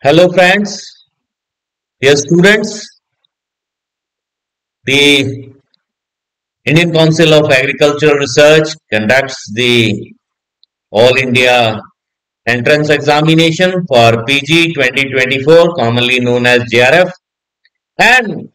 Hello friends, dear students. The Indian Council of Agricultural Research conducts the All India Entrance Examination for PG 2024, commonly known as JRF, and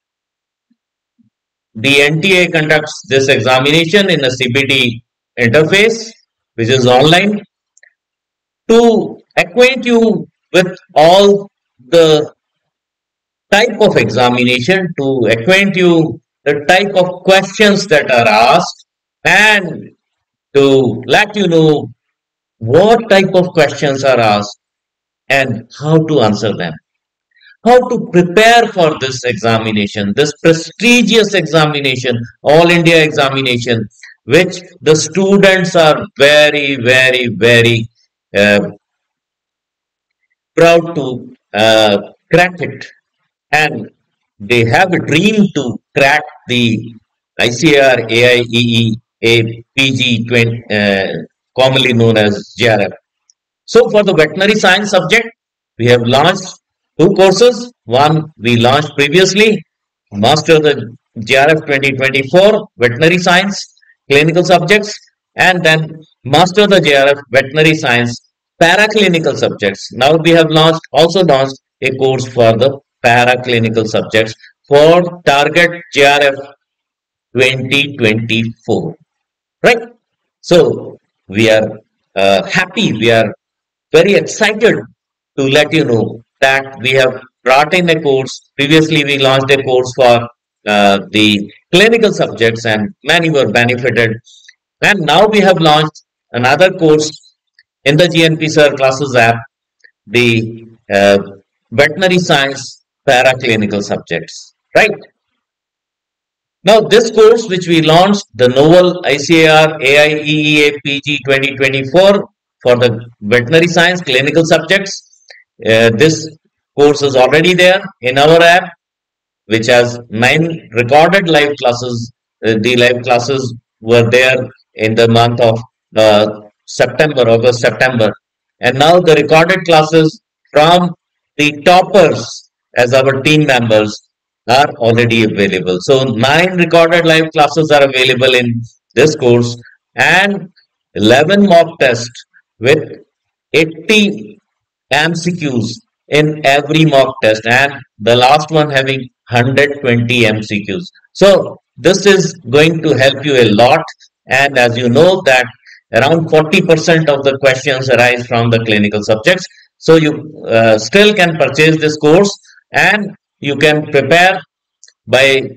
the NTA conducts this examination in a CBT interface, which is online, to acquaint you with all the type of examination, to acquaint you the type of questions that are asked, and to let you know what type of questions are asked and how to answer them, how to prepare for this examination, this prestigious examination, all India examination, which the students are very uh, proud to crack it, and they have a dream to crack the ICAR AIEEA PG 20, commonly known as JRF. So for the veterinary science subject, we have launched two courses. One we launched previously, Master the JRF 2024 Veterinary Science Clinical Subjects, and then Master the JRF Veterinary Science Paraclinical Subjects. Now we have also launched a course for the Paraclinical Subjects for Target JRF 2024. Right? So we are happy, we are very excited to let you know that we have brought in a course. Previously, we launched a course for the clinical subjects, and many were benefited. And now we have launched another course in the GNP Sir Classes App, the Veterinary Science Paraclinical Subjects. Right? Now, this course which we launched, the novel ICAR AIEEA PG 2024 for the veterinary science clinical subjects, this course is already there in our app, which has 9 recorded live classes. The live classes were there in the month of August, September. And now the recorded classes from the toppers as our team members are already available. So 9 recorded live classes are available in this course, and 11 mock tests with 80 MCQs in every mock test, and the last one having 120 MCQs. So this is going to help you a lot, and as you know that around 40% of the questions arise from the clinical subjects. So you still can purchase this course, and you can prepare by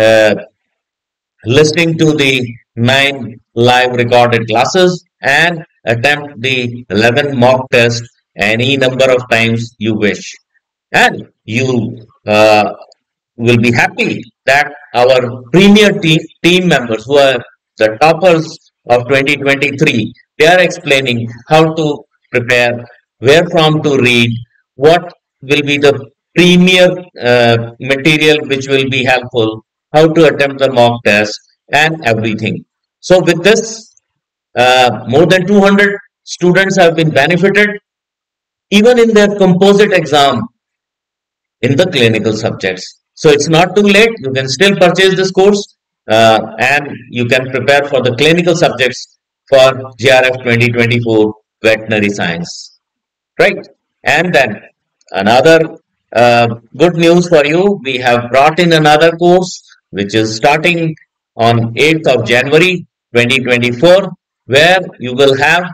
listening to the 9 live recorded classes and attempt the 11 mock tests any number of times you wish. And you will be happy that our premier team members, who are the toppers of 2023, they are explaining how to prepare, where from to read, what will be the premier material which will be helpful, how to attempt the mock test, and everything. So with this, more than 200 students have been benefited even in their composite exam in the clinical subjects. So it's not too late. You can still purchase this course, and you can prepare for the clinical subjects for JRF 2024 veterinary science. Right? And then another good news for you, we have brought in another course which is starting on 8th of January 2024, where you will have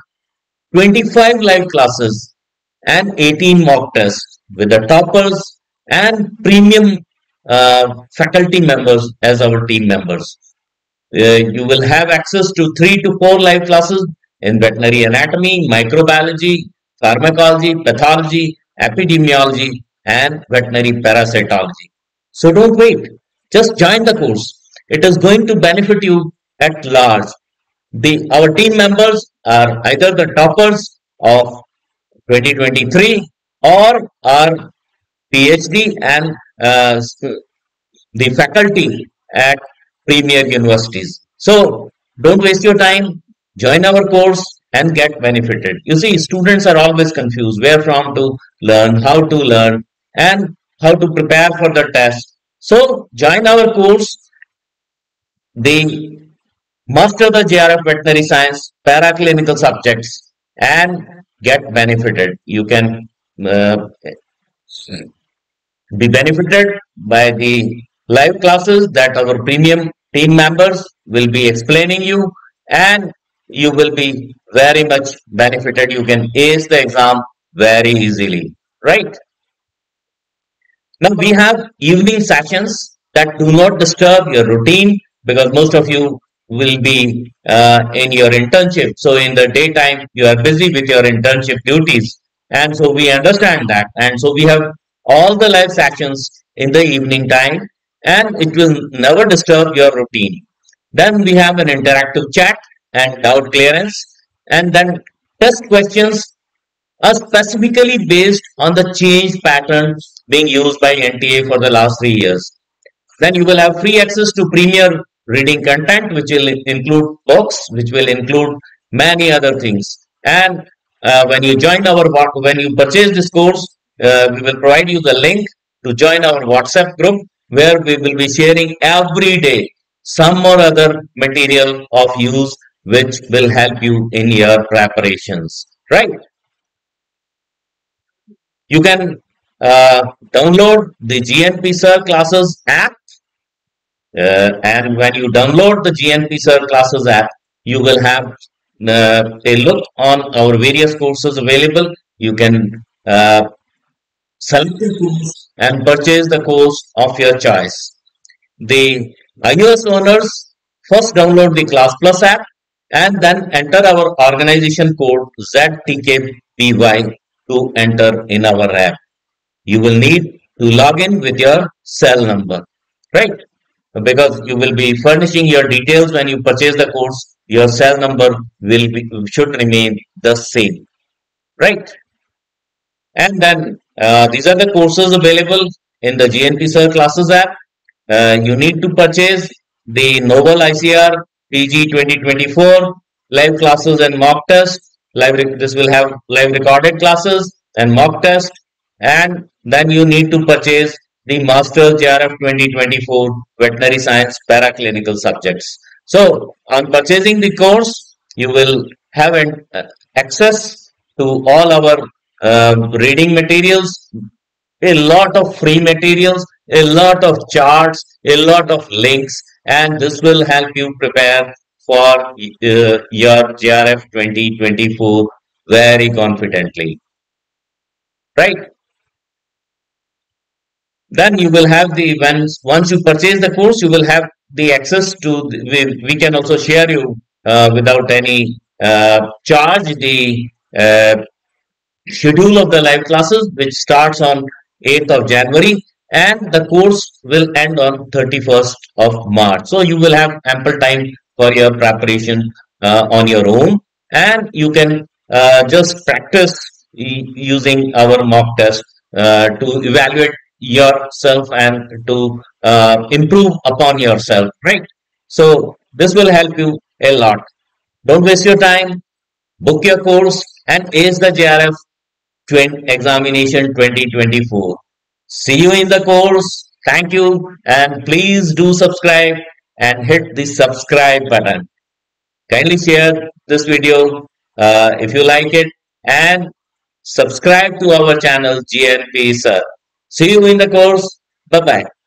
25 live classes and 18 mock tests with the toppers and premium faculty members as our team members. You will have access to 3 to 4 live classes in veterinary anatomy, microbiology, pharmacology, pathology, epidemiology, and veterinary parasitology. So don't wait. Just join the course. It is going to benefit you at large. Our team members are either the toppers of 2023 or are PhD and the faculty at premier universities. So don't waste your time. Join our course and get benefited. You see, students are always confused where from to learn, and how to prepare for the test. So join our course, the Master the JRF Veterinary Science Paraclinical Subjects, and get benefited. You can uh, be benefited by the live classes that our premium team members will be explaining you, and you will be very much benefited. You can ace the exam very easily, right? Now we have evening sessions that do not disturb your routine, because most of you will be in your internship. So in the daytime, you are busy with your internship duties. And so we understand that. And so we have all the live sessions in the evening time, and it will never disturb your routine. Then we have an interactive chat and doubt clearance, and then test questions are specifically based on the change pattern being used by NTA for the last 3 years. Then you will have free access to premier reading content, which will include books, which will include many other things. And when you purchase this course, we will provide you the link to join our WhatsApp group, where we will be sharing every day some or other material of use which will help you in your preparations. Right? You can download the GNP Sir Classes app, and when you download the GNP Sir Classes app, you will have a look on our various courses available. You can select the course and purchase the course of your choice. The iOS owners first download the Class Plus app and then enter our organization code ZTKPY to enter in our app. You will need to log in with your cell number, right? Because you will be furnishing your details when you purchase the course, your cell number should remain the same, right? And then these are the courses available in the GNP Sir Classes app. You need to purchase the Novel ICR PG 2024 live classes and mock test. This will have live recorded classes and mock test. And then you need to purchase the Master JRF 2024 Veterinary Science Paraclinical Subjects. So, on purchasing the course, you will have access to all our reading materials, a lot of free materials, a lot of charts, a lot of links, and this will help you prepare for your JRF 2024 very confidently, right? Then you will have the once you purchase the course, you will have the access to we can also share you without any charge the schedule of the live classes, which starts on 8th of January, and the course will end on 31st of March. So you will have ample time for your preparation on your own, and you can just practice using our mock test to evaluate yourself and to improve upon yourself, right? So this will help you a lot. Don't waste your time. Book your course and ace the JRF examination 2024. See you in the course. Thank you, and please do subscribe and hit the subscribe button. Kindly share this video if you like it, and subscribe to our channel GNP Sir. See you in the course. Bye bye.